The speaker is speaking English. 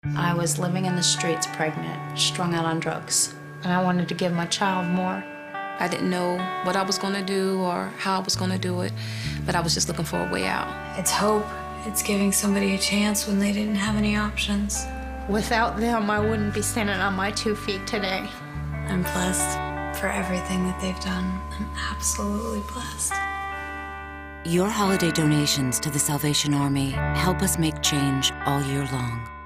I was living in the streets pregnant, strung out on drugs, and I wanted to give my child more. I didn't know what I was going to do or how I was going to do it, but I was just looking for a way out. It's hope. It's giving somebody a chance when they didn't have any options. Without them, I wouldn't be standing on my 2 feet today. I'm blessed for everything that they've done. I'm absolutely blessed. Your holiday donations to the Salvation Army help us make change all year long.